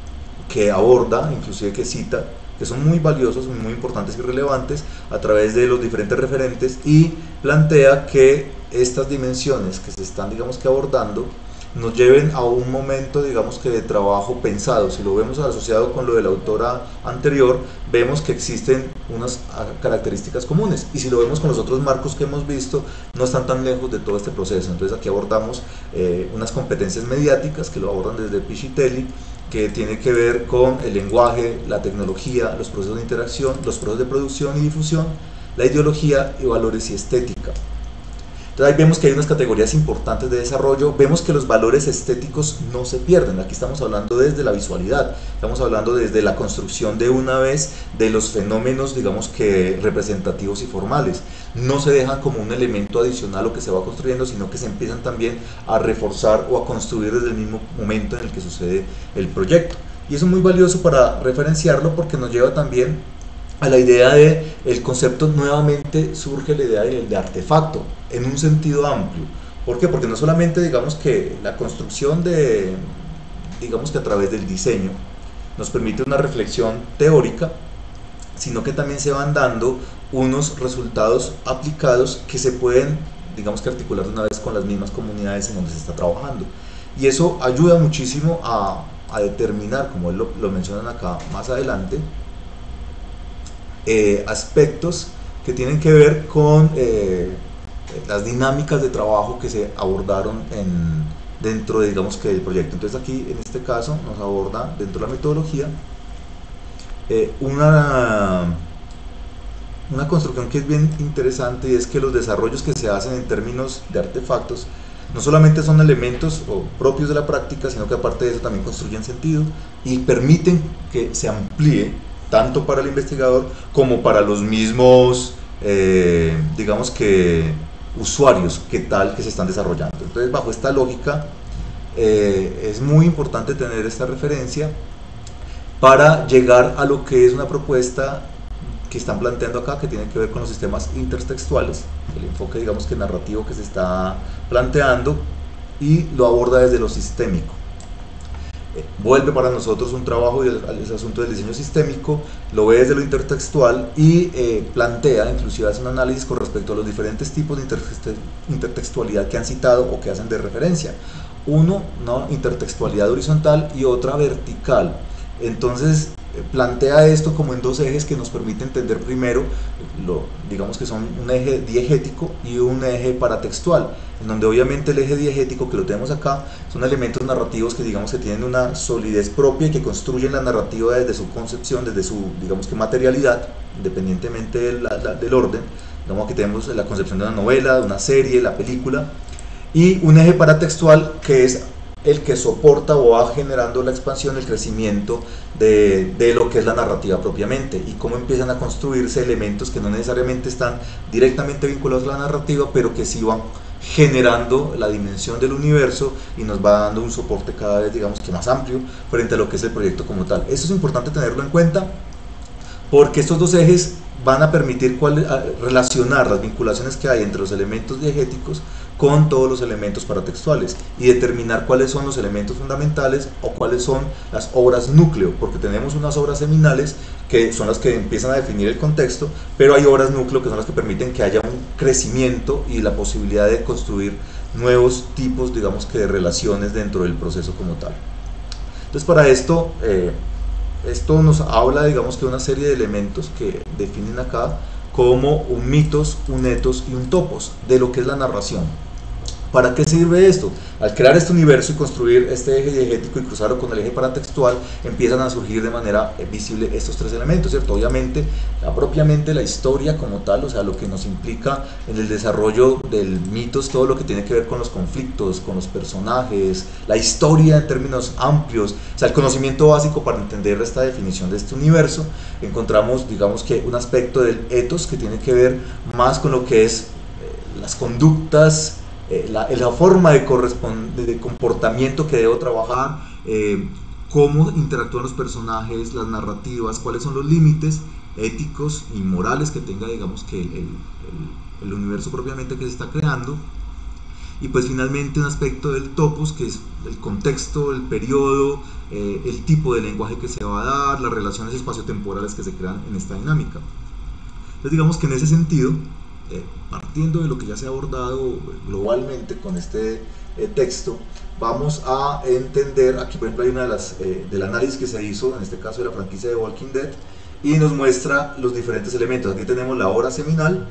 que aborda, inclusive que cita, que son muy valiosos, muy importantes y relevantes a través de los diferentes referentes y plantea que estas dimensiones que se están, digamos que abordando, nos lleven a un momento, digamos que de trabajo pensado. Si lo vemos asociado con lo de la autora anterior, vemos que existen unas características comunes y si lo vemos con los otros marcos que hemos visto, no están tan lejos de todo este proceso. Entonces aquí abordamos unas competencias mediáticas que lo abordan desde Piscitelli, que tiene que ver con el lenguaje, la tecnología, los procesos de interacción, los procesos de producción y difusión, la ideología y valores y estética. Entonces ahí vemos que hay unas categorías importantes de desarrollo, vemos que los valores estéticos no se pierden, aquí estamos hablando desde la visualidad, estamos hablando desde la construcción de una vez de los fenómenos, digamos que representativos y formales, no se dejan como un elemento adicional a lo que se va construyendo, sino que se empiezan también a reforzar o a construir desde el mismo momento en el que sucede el proyecto. Y eso es muy valioso para referenciarlo porque nos lleva también a la idea de el concepto, nuevamente surge la idea de artefacto en un sentido amplio. ¿Por qué? Porque no solamente, digamos que la construcción de, digamos que a través del diseño nos permite una reflexión teórica, sino que también se van dando unos resultados aplicados que se pueden, digamos que articular de una vez con las mismas comunidades en donde se está trabajando. Y eso ayuda muchísimo a determinar, como lo mencionan acá más adelante, aspectos que tienen que ver con las dinámicas de trabajo que se abordaron dentro de, digamos que del proyecto. Entonces aquí en este caso nos aborda dentro de la metodología una construcción que es bien interesante, y es que los desarrollos que se hacen en términos de artefactos no solamente son elementos propios de la práctica, sino que aparte de eso también construyen sentido y permiten que se amplíe tanto para el investigador como para los mismos, digamos que usuarios que se están desarrollando. Entonces, bajo esta lógica, es muy importante tener esta referencia para llegar a lo que es una propuesta que están planteando acá, que tiene que ver con los sistemas intertextuales, el enfoque, digamos que narrativo que se está planteando, y lo aborda desde lo sistémico. vuelve para nosotros un trabajo del asunto del diseño sistémico, lo ve desde lo intertextual y plantea, inclusive hace un análisis con respecto a los diferentes tipos de intertextualidad que han citado o que hacen de referencia. Uno, ¿no?, intertextualidad horizontal y otra vertical. Entonces plantea esto como en dos ejes que nos permite entender primero, digamos que son un eje diegético y un eje paratextual, en donde obviamente el eje diegético, que lo tenemos acá, son elementos narrativos que digamos que tienen una solidez propia y que construyen la narrativa desde su concepción, desde su, digamos que, materialidad, independientemente del orden. Digamos que tenemos la concepción de una novela, de una serie, la película, y un eje paratextual que es el que soporta o va generando la expansión, el crecimiento de lo que es la narrativa propiamente, y cómo empiezan a construirse elementos que no necesariamente están directamente vinculados a la narrativa, pero que sí van generando la dimensión del universo y nos va dando un soporte cada vez, digamos que más amplio frente a lo que es el proyecto como tal. Eso es importante tenerlo en cuenta, porque estos dos ejes van a permitir relacionar las vinculaciones que hay entre los elementos diegéticos con todos los elementos paratextuales y determinar cuáles son los elementos fundamentales o cuáles son las obras núcleo, porque tenemos unas obras seminales que son las que empiezan a definir el contexto, pero hay obras núcleo que son las que permiten que haya un crecimiento y la posibilidad de construir nuevos tipos, digamos que, de relaciones dentro del proceso como tal. Entonces, para esto nos habla, digamos que, una serie de elementos que definen acá como un mitos, un etos y un topos de lo que es la narración. ¿Para qué sirve esto? Al crear este universo y construir este eje diegético y cruzarlo con el eje paratextual, empiezan a surgir de manera visible estos tres elementos, ¿cierto? Obviamente, propiamente la historia como tal, o sea, lo que nos implica en el desarrollo del mitos, todo lo que tiene que ver con los conflictos, con los personajes, la historia en términos amplios, o sea, el conocimiento básico para entender esta definición de este universo. Encontramos, digamos que, un aspecto del etos que tiene que ver más con lo que es las conductas, la forma de comportamiento que debo trabajar, cómo interactúan los personajes, las narrativas, cuáles son los límites éticos y morales que tenga, digamos que, el universo propiamente que se está creando. Y pues finalmente un aspecto del topos, que es el contexto, el periodo, el tipo de lenguaje que se va a dar, las relaciones espaciotemporales que se crean en esta dinámica. Entonces, digamos que en ese sentido, partiendo de lo que ya se ha abordado globalmente con este texto, vamos a entender, aquí por ejemplo hay una del análisis que se hizo, en este caso de la franquicia de Walking Dead, y nos muestra los diferentes elementos. Aquí tenemos la obra seminal,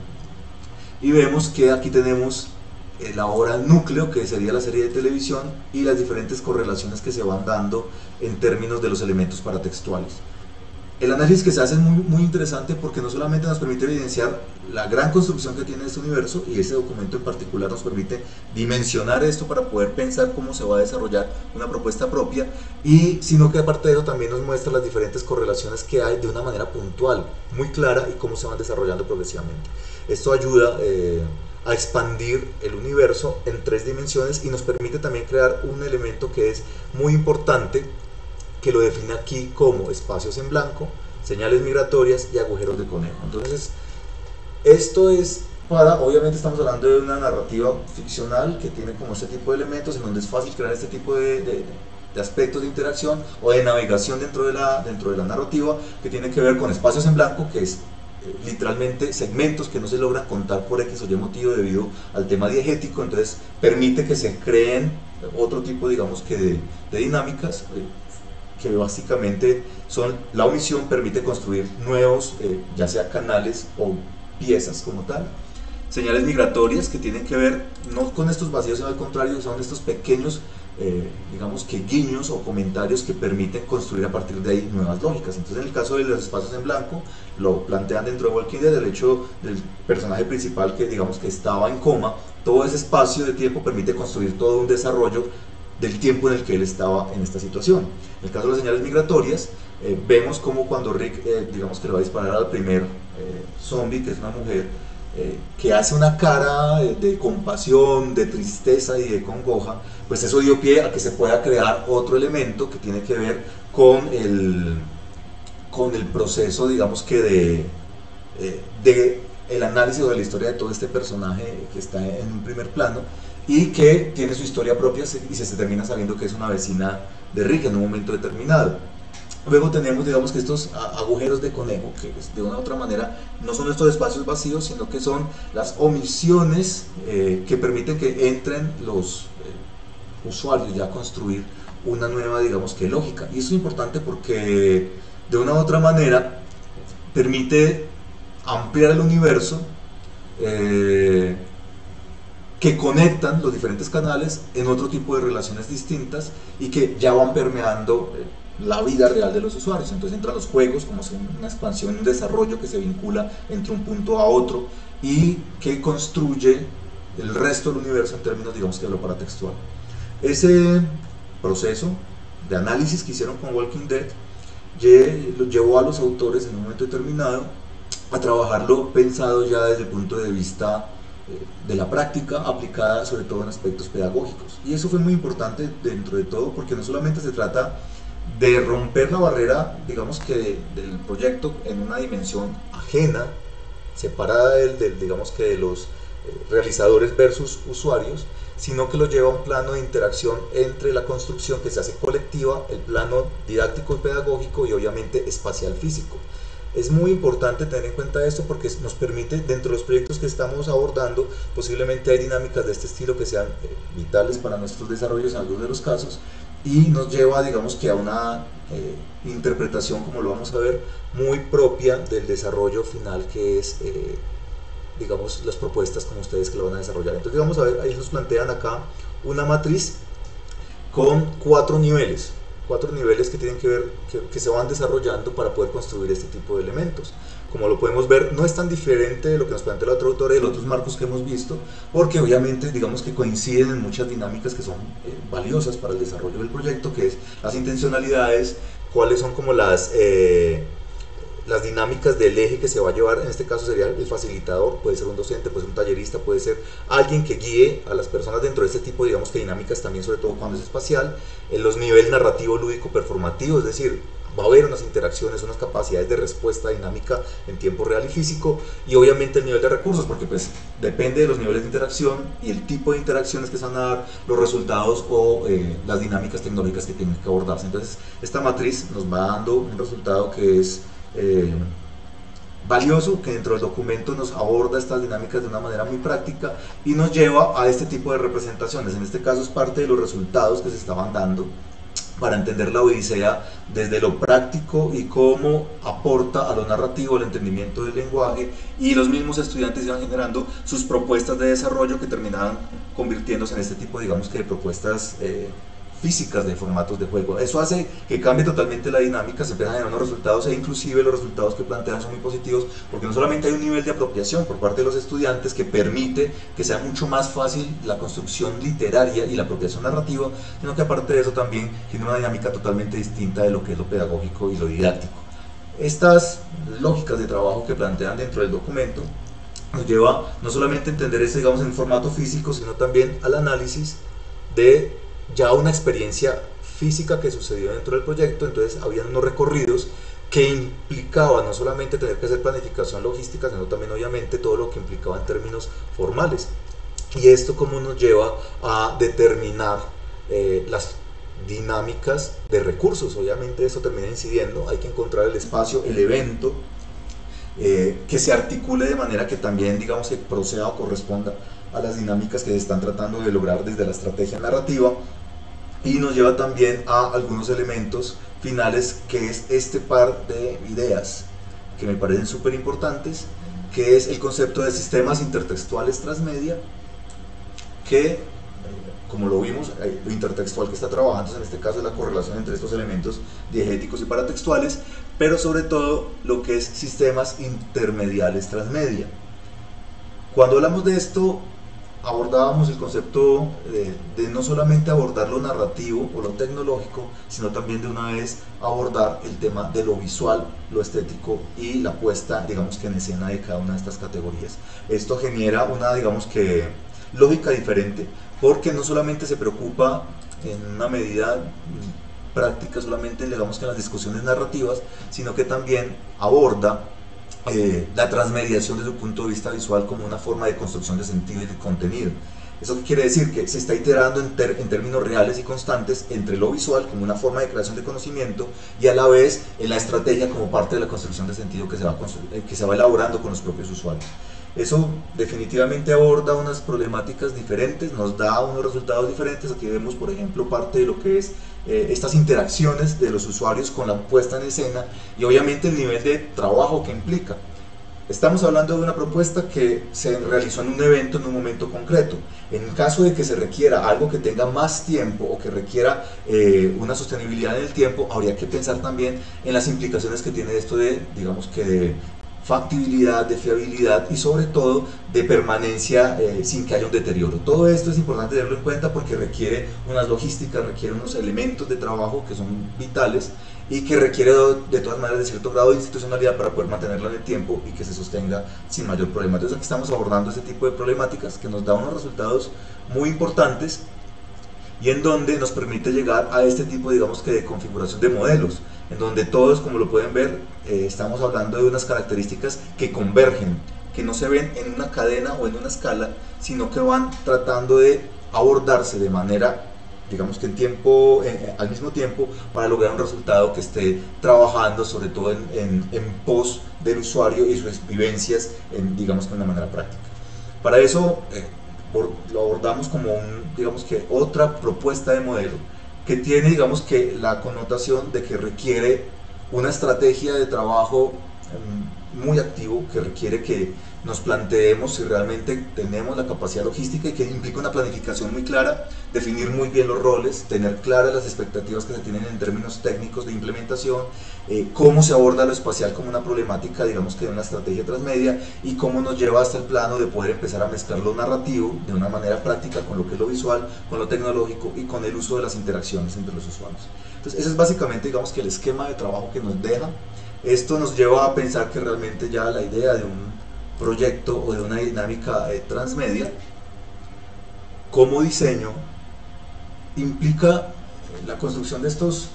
y vemos que aquí tenemos la obra núcleo, que sería la serie de televisión, y las diferentes correlaciones que se van dando en términos de los elementos paratextuales. El análisis que se hace es muy interesante, porque no solamente nos permite evidenciar la gran construcción que tiene este universo, y ese documento en particular nos permite dimensionar esto para poder pensar cómo se va a desarrollar una propuesta propia, sino que aparte de eso también nos muestra las diferentes correlaciones que hay de una manera puntual, muy clara, y cómo se van desarrollando progresivamente. Esto ayuda a expandir el universo en tres dimensiones y nos permite también crear un elemento que es muy importante, que lo define aquí como espacios en blanco, señales migratorias y agujeros de conejo. Entonces, esto es obviamente estamos hablando de una narrativa ficcional que tiene como este tipo de elementos en donde es fácil crear este tipo de aspectos de interacción o de navegación dentro de la narrativa, que tiene que ver con espacios en blanco, que es literalmente segmentos que no se logran contar por X o Y motivo debido al tema diegético. Entonces permite que se creen otro tipo, digamos que, de dinámicas, que básicamente son la omisión, permite construir nuevos, ya sea canales o piezas como tal. Señales migratorias, que tienen que ver no con estos vacíos, sino al contrario, son estos pequeños, digamos que, guiños o comentarios que permiten construir a partir de ahí nuevas lógicas. Entonces, en el caso de los espacios en blanco, lo plantean dentro de Walking Dead, el hecho del personaje principal que, digamos, que estaba en coma, todo ese espacio de tiempo permite construir todo un desarrollo del tiempo en el que él estaba en esta situación. En el caso de las señales migratorias, vemos como cuando Rick, digamos que le va a disparar al primer zombie, que es una mujer, que hace una cara de compasión, de tristeza y de congoja, pues eso dio pie a que se pueda crear otro elemento que tiene que ver con el proceso, digamos que de el análisis de la historia de todo este personaje que está en un primer plano y que tiene su historia propia, y se termina sabiendo que es una vecina de Rick en un momento determinado. Luego tenemos, digamos, que estos agujeros de conejo, que de una u otra manera no son estos espacios vacíos, sino que son las omisiones que permiten que entren los usuarios ya a construir una nueva, digamos, que lógica. Y eso es importante porque de una u otra manera permite ampliar el universo que conectan los diferentes canales en otro tipo de relaciones distintas y que ya van permeando la vida real de los usuarios. Entonces entran los juegos como una expansión, un desarrollo que se vincula entre un punto a otro y que construye el resto del universo en términos, digamos, que de lo paratextual. Ese proceso de análisis que hicieron con Walking Dead lo llevó a los autores en un momento determinado a trabajarlo pensado ya desde el punto de vista de la práctica aplicada sobre todo en aspectos pedagógicos. Y eso fue muy importante dentro de todo, porque no solamente se trata de romper la barrera, digamos, que del proyecto en una dimensión ajena, separada digamos, que de los realizadores versus usuarios, sino que lo lleva a un plano de interacción entre la construcción que se hace colectiva, el plano didáctico y pedagógico y obviamente espacial físico. Es muy importante tener en cuenta esto porque nos permite, dentro de los proyectos que estamos abordando, posiblemente hay dinámicas de este estilo que sean vitales para nuestros desarrollos en algunos de los casos, y nos lleva, digamos, que a una interpretación, como lo vamos a ver, muy propia del desarrollo final, que es digamos, las propuestas como ustedes que lo van a desarrollar. Entonces vamos a ver, ahí nos plantean acá una matriz con cuatro niveles que tienen que ver, que se van desarrollando para poder construir este tipo de elementos. Como lo podemos ver, no es tan diferente de lo que nos plantea la otra autora y de los otros marcos que hemos visto, porque obviamente, digamos, que coinciden en muchas dinámicas que son valiosas para el desarrollo del proyecto, que es las intencionalidades, cuáles son como las dinámicas del eje que se va a llevar. En este caso sería el facilitador, puede ser un docente, puede ser un tallerista, puede ser alguien que guíe a las personas dentro de este tipo, digamos, que dinámicas también, sobre todo cuando es espacial. En los niveles narrativo, lúdico, performativo, es decir, va a haber unas interacciones, unas capacidades de respuesta dinámica en tiempo real y físico, y obviamente el nivel de recursos, porque pues depende de los niveles de interacción y el tipo de interacciones que se van a dar, los resultados o las dinámicas tecnológicas que tienen que abordarse. Entonces esta matriz nos va dando un resultado que es valioso, que dentro del documento nos aborda estas dinámicas de una manera muy práctica y nos lleva a este tipo de representaciones. En este caso es parte de los resultados que se estaban dando para entender la Odisea desde lo práctico y cómo aporta a lo narrativo, el entendimiento del lenguaje, y los mismos estudiantes iban generando sus propuestas de desarrollo que terminaban convirtiéndose en este tipo, digamos, que de propuestas físicas de formatos de juego. Eso hace que cambie totalmente la dinámica, se empiezan a generar unos resultados, e inclusive los resultados que plantean son muy positivos, porque no solamente hay un nivel de apropiación por parte de los estudiantes que permite que sea mucho más fácil la construcción literaria y la apropiación narrativa, sino que aparte de eso también tiene una dinámica totalmente distinta de lo que es lo pedagógico y lo didáctico. Estas lógicas de trabajo que plantean dentro del documento nos lleva no solamente a entender eso, digamos, en formato físico, sino también al análisis de ya una experiencia física que sucedió dentro del proyecto. Entonces habían unos recorridos que implicaban no solamente tener que hacer planificación logística, sino también obviamente todo lo que implicaba en términos formales. Y esto como nos lleva a determinar las dinámicas de recursos. Obviamente eso termina incidiendo, hay que encontrar el espacio, el evento, que se articule de manera que también, digamos, que proceda o corresponda a las dinámicas que se están tratando de lograr desde la estrategia narrativa, y nos lleva también a algunos elementos finales, que es este par de ideas que me parecen súper importantes, que es el concepto de sistemas intertextuales transmedia, que como lo vimos, lo intertextual que está trabajando en este caso es la correlación entre estos elementos diegéticos y paratextuales, pero sobre todo lo que es sistemas intermediales transmedia. Cuando hablamos de esto, abordábamos el concepto de no solamente abordar lo narrativo o lo tecnológico, sino también de una vez abordar el tema de lo visual, lo estético y la puesta, digamos, que en escena de cada una de estas categorías. Esto genera una, digamos, que lógica diferente, porque no solamente se preocupa en una medida práctica solamente, digamos, que en las discusiones narrativas, sino que también aborda la transmediación desde un punto de vista visual como una forma de construcción de sentido y de contenido. ¿Eso qué quiere decir? Que se está iterando en términos reales y constantes entre lo visual como una forma de creación de conocimiento y a la vez en la estrategia como parte de la construcción de sentido que se va elaborando con los propios usuarios. Eso definitivamente aborda unas problemáticas diferentes, nos da unos resultados diferentes. Aquí vemos, por ejemplo, parte de lo que es estas interacciones de los usuarios con la puesta en escena y obviamente el nivel de trabajo que implica. Estamos hablando de una propuesta que se realizó en un evento, en un momento concreto. En caso de que se requiera algo que tenga más tiempo o que requiera una sostenibilidad en el tiempo, habría que pensar también en las implicaciones que tiene esto de, digamos que de factibilidad, de fiabilidad y sobre todo de permanencia sin que haya un deterioro. Todo esto es importante tenerlo en cuenta porque requiere unas logísticas, requiere unos elementos de trabajo que son vitales y que requiere de todas maneras de cierto grado de institucionalidad para poder mantenerlo en el tiempo y que se sostenga sin mayor problema. Entonces aquí estamos abordando este tipo de problemáticas que nos da unos resultados muy importantes y en donde nos permite llegar a este tipo, digamos que de configuración de modelos, en donde todos, como lo pueden ver, estamos hablando de unas características que convergen, que no se ven en una cadena o en una escala, sino que van tratando de abordarse de manera, digamos que al mismo tiempo, para lograr un resultado que esté trabajando sobre todo en pos del usuario y sus vivencias, digamos que de una manera práctica. Para eso lo abordamos como digamos que otra propuesta de modelo que tiene, digamos que la connotación de que requiere una estrategia de trabajo muy activo, que requiere que nos planteemos si realmente tenemos la capacidad logística y que implica una planificación muy clara, definir muy bien los roles, tener claras las expectativas que se tienen en términos técnicos de implementación, cómo se aborda lo espacial como una problemática, digamos que de una estrategia transmedia y cómo nos lleva hasta el plano de poder empezar a mezclar lo narrativo de una manera práctica con lo que es lo visual, con lo tecnológico y con el uso de las interacciones entre los usuarios. Entonces ese es básicamente, digamos que el esquema de trabajo que nos deja. Esto nos lleva a pensar que realmente ya la idea de un proyecto o de una dinámica transmedia como diseño implica la construcción de estos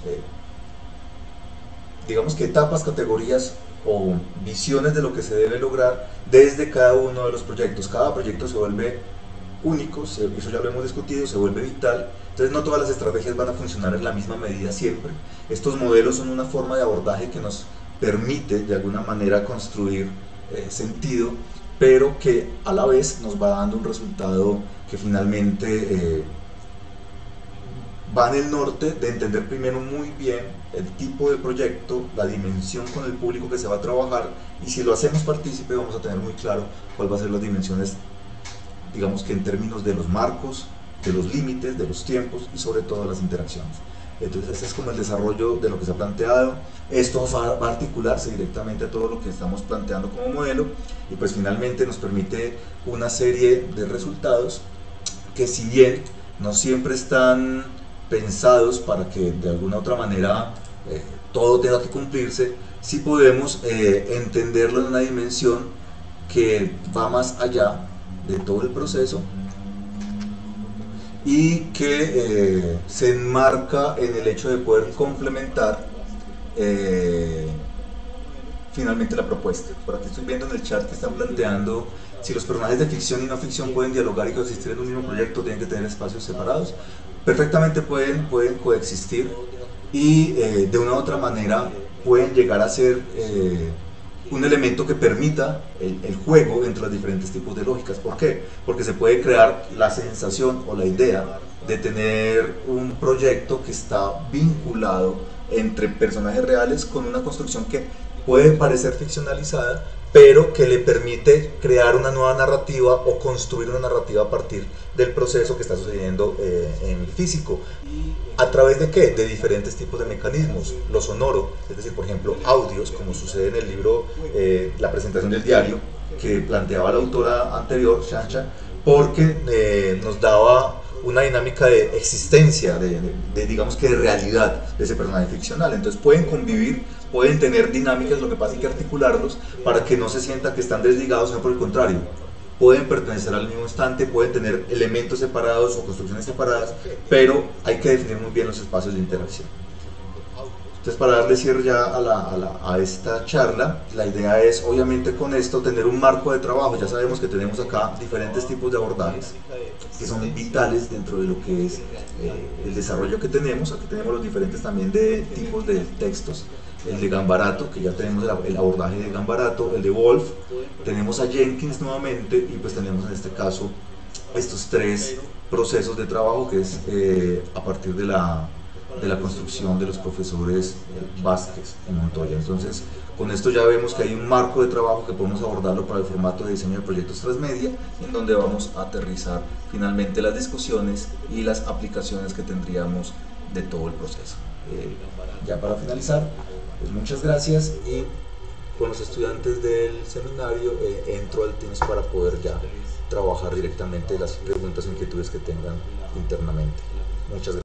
digamos que etapas, categorías o visiones de lo que se debe lograr desde cada uno de los proyectos. Cada proyecto se vuelve único, eso ya lo hemos discutido, se vuelve vital. Entonces no todas las estrategias van a funcionar en la misma medida siempre. Estos modelos son una forma de abordaje que nos permite de alguna manera construir sentido, pero que a la vez nos va dando un resultado que finalmente va en el norte de entender primero muy bien el tipo de proyecto, la dimensión con el público que se va a trabajar, y si lo hacemos partícipe vamos a tener muy claro cuál va a ser las dimensiones, digamos que en términos de los marcos, de los límites, de los tiempos y sobre todo las interacciones. Entonces este es como el desarrollo de lo que se ha planteado. Esto va a articularse directamente a todo lo que estamos planteando como modelo y pues finalmente nos permite una serie de resultados que, si bien no siempre están pensados para que de alguna otra manera todo tenga que cumplirse, sí podemos entenderlo en una dimensión que va más allá de todo el proceso y que se enmarca en el hecho de poder complementar finalmente la propuesta. Por aquí estoy viendo en el chat que están planteando si los personajes de ficción y no ficción pueden dialogar y coexistir en un mismo proyecto, tienen que tener espacios separados. Perfectamente pueden coexistir y de una u otra manera pueden llegar a ser un elemento que permita el juego entre los diferentes tipos de lógicas. ¿Por qué? Porque se puede crear la sensación o la idea de tener un proyecto que está vinculado entre personajes reales con una construcción que puede parecer ficcionalizada, pero que le permite crear una nueva narrativa o construir una narrativa a partir del proceso que está sucediendo en el físico. ¿A través de qué? De diferentes tipos de mecanismos. Lo sonoro, es decir, por ejemplo, audios, como sucede en el libro La presentación del diario, que planteaba la autora anterior, Shancha, porque nos daba una dinámica de existencia, digamos que de realidad de ese personaje ficcional. Entonces pueden convivir, pueden tener dinámicas, lo que pasa es que articularlos para que no se sienta que están desligados, sino por el contrario, pueden pertenecer al mismo instante, pueden tener elementos separados o construcciones separadas, pero hay que definir muy bien los espacios de interacción. Entonces, para darle cierre ya a esta charla, la idea es obviamente con esto tener un marco de trabajo. Ya sabemos que tenemos acá diferentes tipos de abordajes que son vitales dentro de lo que es el desarrollo que tenemos. Aquí tenemos los diferentes también de tipos de textos. El de Gambarato, que ya tenemos el abordaje de Gambarato, el de Wolf, tenemos a Jenkins nuevamente, y pues tenemos en este caso estos tres procesos de trabajo, que es a partir de la construcción de los profesores Vázquez y Montoya. Entonces, con esto ya vemos que hay un marco de trabajo que podemos abordarlo para el formato de diseño de proyectos transmedia, en donde vamos a aterrizar finalmente las discusiones y las aplicaciones que tendríamos de todo el proceso. Ya para finalizar, pues muchas gracias, y con los estudiantes del seminario entro al Teams para poder ya trabajar directamente las preguntas o inquietudes que tengan internamente. Muchas gracias.